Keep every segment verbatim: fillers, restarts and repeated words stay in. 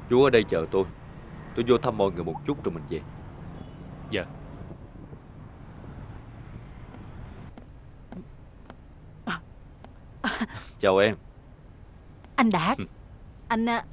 Chú ở đây chờ tôi. Tôi vô thăm mọi người một chút rồi mình về. Dạ. Chào em. Anh Đạt. Anh à,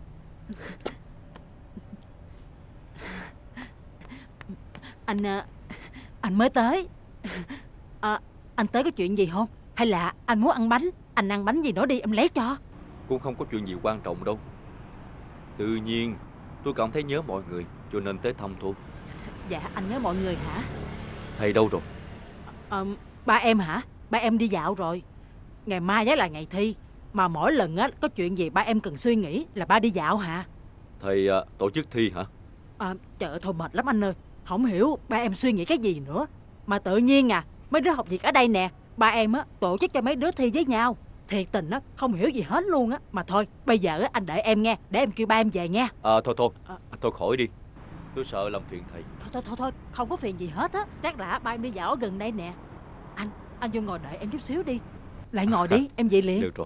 Anh à, Anh mới tới à, Anh tới có chuyện gì không? Hay là anh muốn ăn bánh? Anh ăn bánh gì nữa đi, em lấy cho. Cũng không có chuyện gì quan trọng đâu. Tự nhiên tôi cảm thấy nhớ mọi người, cho nên tới thăm thôi. Dạ, anh nhớ mọi người hả? Thầy đâu rồi? à, Ba em hả? Ba em đi dạo rồi. Ngày mai á là ngày thi, mà mỗi lần á có chuyện gì ba em cần suy nghĩ là ba đi dạo hả? Thầy à, tổ chức thi hả? à, Trời ơi, thôi mệt lắm anh ơi. Không hiểu ba em suy nghĩ cái gì nữa. Mà tự nhiên à, mấy đứa học việc ở đây nè, ba em á tổ chức cho mấy đứa thi với nhau. Thiệt tình á, không hiểu gì hết luôn á. Mà thôi, bây giờ á anh đợi em nghe, để em kêu ba em về nha. À thôi thôi, à, thôi khỏi đi. Tôi sợ làm phiền thầy. Thôi thôi thôi thôi, không có phiền gì hết á. Chắc là ba em đi dạo ở gần đây nè. Anh, anh vô ngồi đợi em chút xíu đi. Lại ngồi đi, em về liền. Được rồi.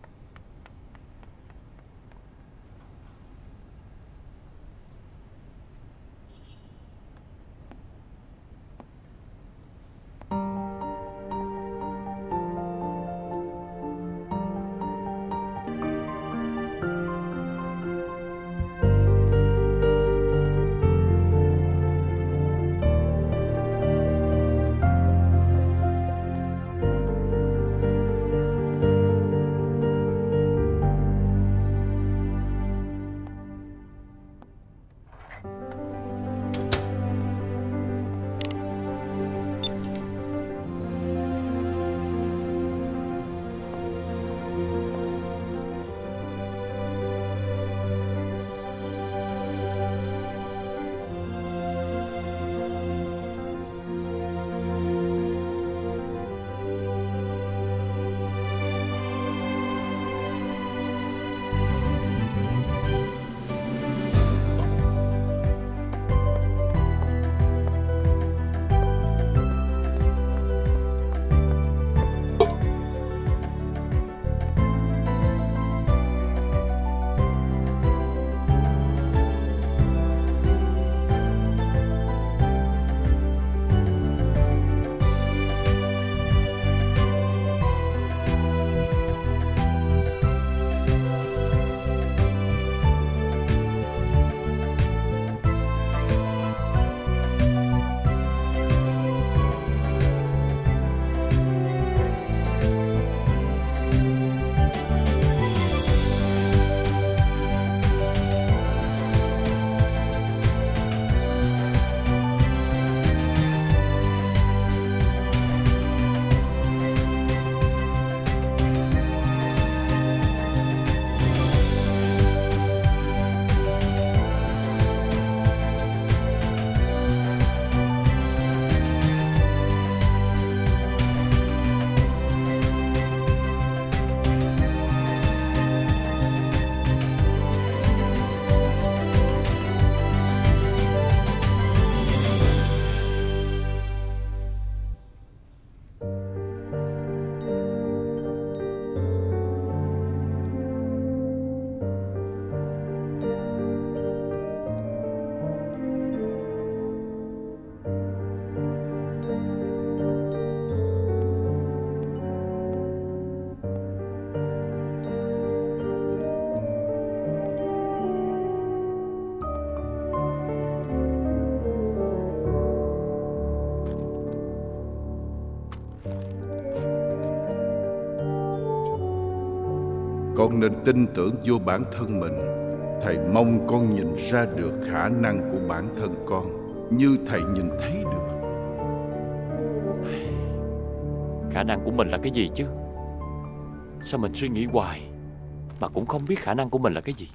Con nên tin tưởng vô bản thân mình. Thầy mong con nhìn ra được khả năng của bản thân con như thầy nhìn thấy được. Khả năng của mình là cái gì chứ? Sao mình suy nghĩ hoài mà cũng không biết khả năng của mình là cái gì?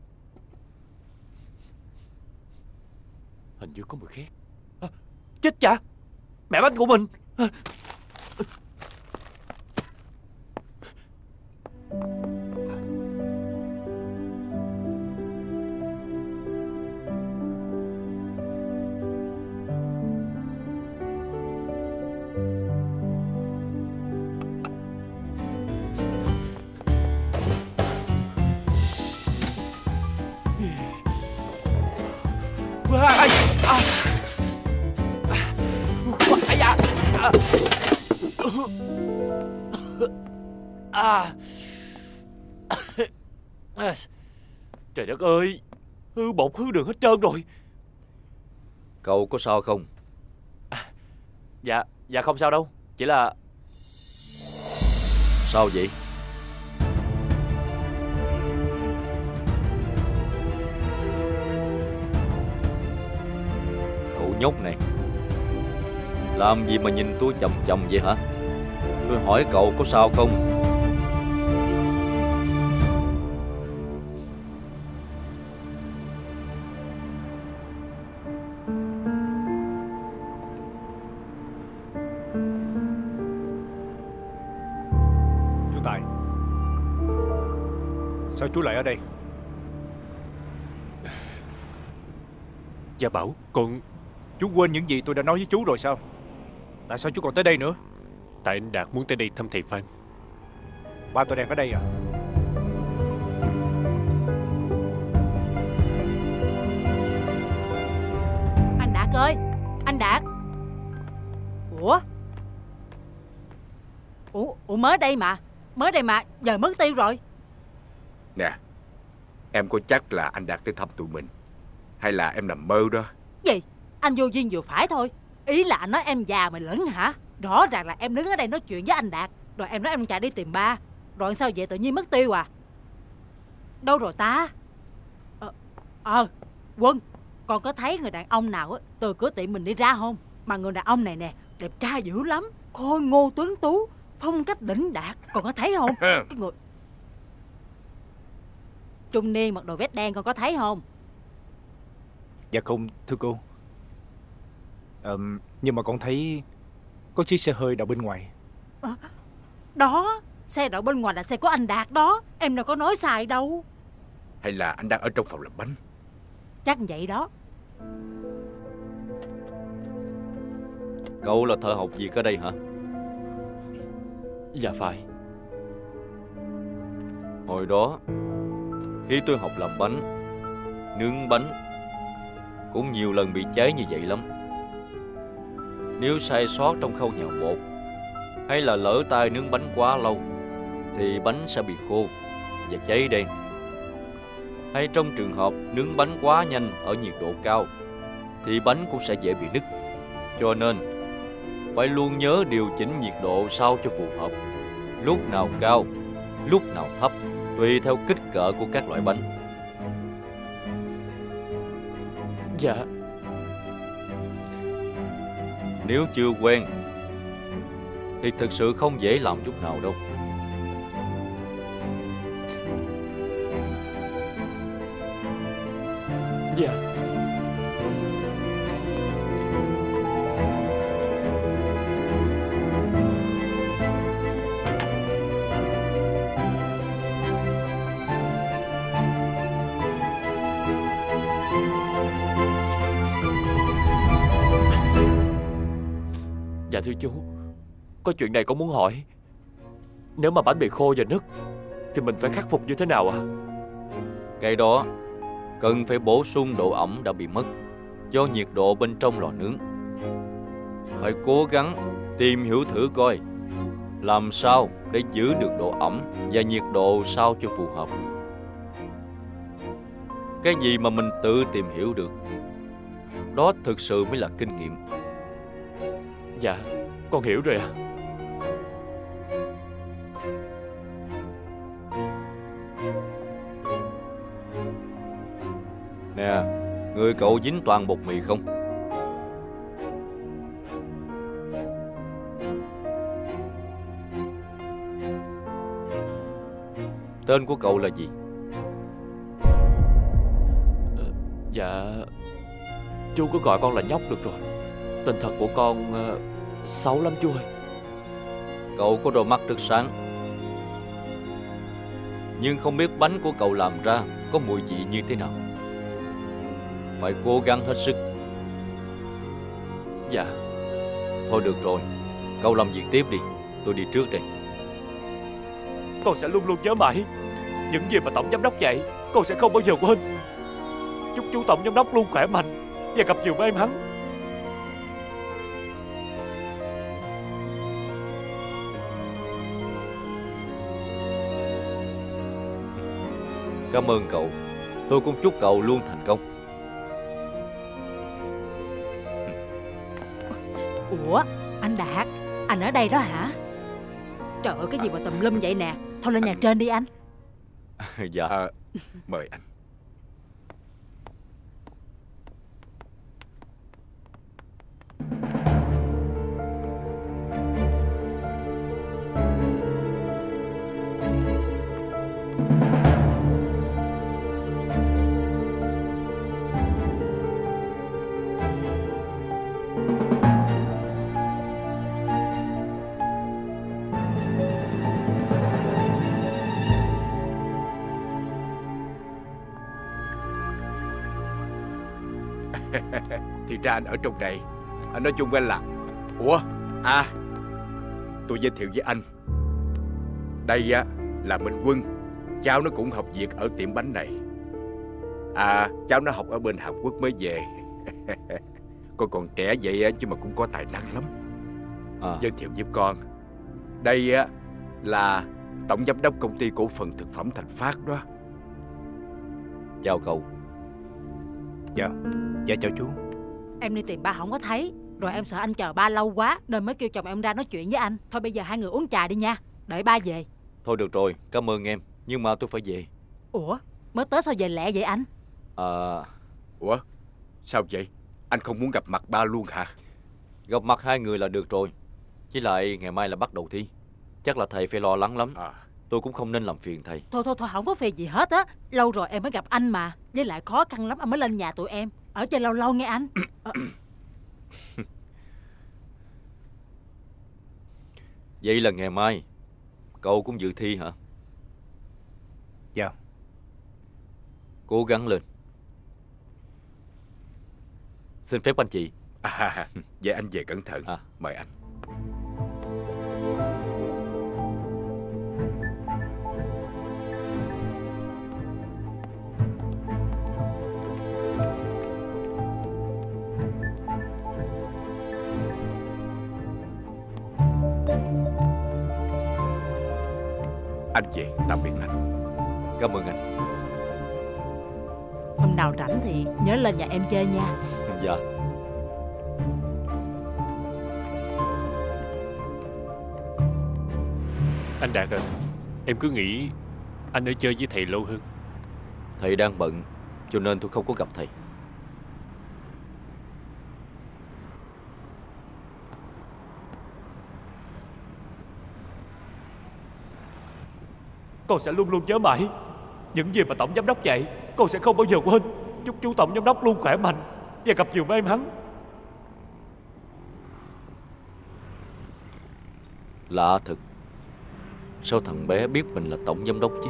Hình như có mùi khét. À, chết chà, mẹ bánh của mình. À, Ai à. Ai da. À. À. Trời đất ơi, hư bột hư đường hết trơn rồi. Cậu có sao không? À, dạ, dạ không sao đâu. Chỉ là... Sao vậy? Cậu nhóc này, làm gì mà nhìn tôi chằm chằm vậy hả? Tôi hỏi cậu có sao không? Chú Tài, sao chú lại ở đây? Gia Bảo, con... Chú quên những gì tôi đã nói với chú rồi sao? Tại sao chú còn tới đây nữa? Tại anh Đạt muốn tới đây thăm thầy Phan. Ba tôi đang ở đây à? Anh Đạt ơi, anh Đạt. Ủa? Ủa, ủa mới đây mà. Mới đây mà, giờ mất tiêu rồi. Nè, em có chắc là anh Đạt tới thăm tụi mình, hay là em nằm mơ đó? Gì? Anh vô duyên vừa phải thôi. Ý là anh nói em già mày lẫn hả? Rõ ràng là em đứng ở đây nói chuyện với anh Đạt, rồi em nói em chạy đi tìm ba. Rồi sao vậy tự nhiên mất tiêu à? Đâu rồi ta? Ờ, ờ Quân, con có thấy người đàn ông nào á từ cửa tiệm mình đi ra không? Mà người đàn ông này nè, đẹp trai dữ lắm, khôi ngô tuấn tú, phong cách đỉnh đạt. Con có thấy không? Cái người trung niên mặc đồ vest đen, con có thấy không? Dạ không, thưa cô. Ờ, nhưng mà con thấy có chiếc xe hơi đậu bên ngoài. À, đó, xe đậu bên ngoài là xe của anh Đạt đó. Em đâu có nói sai đâu. Hay là anh đang ở trong phòng làm bánh? Chắc vậy đó. Cậu là thợ học việc ở đây hả? Dạ phải. Hồi đó, khi tôi học làm bánh, nướng bánh, cũng nhiều lần bị cháy như vậy lắm. Nếu sai sót trong khâu nhào bột, hay là lỡ tay nướng bánh quá lâu, thì bánh sẽ bị khô và cháy đen. Hay trong trường hợp nướng bánh quá nhanh ở nhiệt độ cao, thì bánh cũng sẽ dễ bị nứt. Cho nên phải luôn nhớ điều chỉnh nhiệt độ sao cho phù hợp, lúc nào cao, lúc nào thấp, tùy theo kích cỡ của các loại bánh. Dạ. Nếu chưa quen thì thực sự không dễ làm chút nào đâu. Dạ. Dạ thưa chú, có chuyện này con muốn hỏi. Nếu mà bánh bị khô và nứt thì mình phải khắc phục như thế nào ạ? Cái đó cần phải bổ sung độ ẩm đã bị mất do nhiệt độ bên trong lò nướng. Phải cố gắng tìm hiểu thử coi làm sao để giữ được độ ẩm và nhiệt độ sao cho phù hợp. Cái gì mà mình tự tìm hiểu được, đó thực sự mới là kinh nghiệm. Dạ, con hiểu rồi ạ. Nè, người cậu dính toàn bột mì không? Tên của cậu là gì? Dạ, chú cứ gọi con là Nhóc được rồi. Tên thật của con uh, xấu lắm chú ơi. Cậu có đôi mắt rất sáng, nhưng không biết bánh của cậu làm ra có mùi vị như thế nào. Phải cố gắng hết sức. Dạ. Thôi được rồi, cậu làm việc tiếp đi, tôi đi trước đây. Con sẽ luôn luôn nhớ mãi những gì mà tổng giám đốc dạy. Con sẽ không bao giờ quên. Chúc chú tổng giám đốc luôn khỏe mạnh, và gặp nhiều may mắn. Cảm ơn cậu. Tôi cũng chúc cậu luôn thành công. Ủa, anh Đạt, anh ở đây đó hả? Trời ơi, cái gì mà tùm lum vậy nè. Thôi lên nhà trên đi anh. Dạ. À, mời anh. Thì ra anh ở trong này. Anh nói chung anh là... Ủa, à, tôi giới thiệu với anh. Đây á là Minh Quân. Cháu nó cũng học việc ở tiệm bánh này. À, cháu nó học ở bên Hàn Quốc mới về. Con còn trẻ vậy á, chứ mà cũng có tài năng lắm. À. Giới thiệu giúp con. Đây á là tổng giám đốc công ty cổ phần thực phẩm Thành Phát đó. Chào cậu. Dạ, dạ chào chú. Em đi tìm ba không có thấy. Rồi em sợ anh chờ ba lâu quá nên mới kêu chồng em ra nói chuyện với anh. Thôi bây giờ hai người uống trà đi nha. Đợi ba về. Thôi được rồi, cảm ơn em. Nhưng mà tôi phải về. Ủa, mới tới sao về lẹ vậy anh? À, Ủa, sao vậy? Anh không muốn gặp mặt ba luôn hả? gặp mặt hai người là được rồi. Với lại ngày mai là bắt đầu thi. Chắc là thầy phải lo lắng lắm. À, Tôi cũng không nên làm phiền thầy. Thôi thôi thôi, không có phiền gì hết á. Lâu rồi em mới gặp anh mà. Với lại khó khăn lắm anh mới lên nhà tụi em. Ở chơi lâu lâu nghe anh. Ờ, Vậy là ngày mai cậu cũng dự thi hả? Dạ. Cố gắng lên. Xin phép anh chị. à vậy anh về cẩn thận. À. Mời anh. Anh về, tạm biệt anh. Cảm ơn anh. Hôm nào rảnh thì nhớ lên nhà em chơi nha. Dạ. Anh Đạt à, em cứ nghĩ anh ở chơi với thầy lâu hơn. Thầy đang bận cho nên tôi không có gặp thầy. Con sẽ luôn luôn nhớ mãi những gì mà tổng giám đốc dạy. Con sẽ không bao giờ quên. Chúc chú tổng giám đốc luôn khỏe mạnh và gặp nhiều may mắn. Lạ thật. Sao thằng bé biết mình là tổng giám đốc chứ?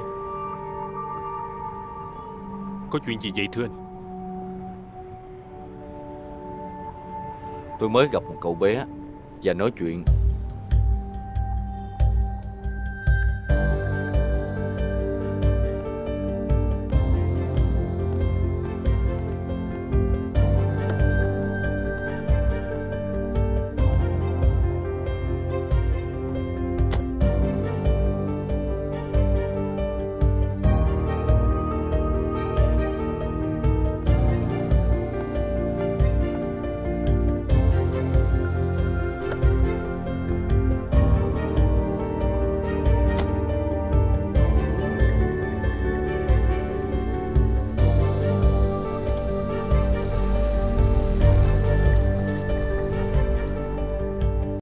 Có chuyện gì vậy thưa anh? Tôi mới gặp một cậu bé và nói chuyện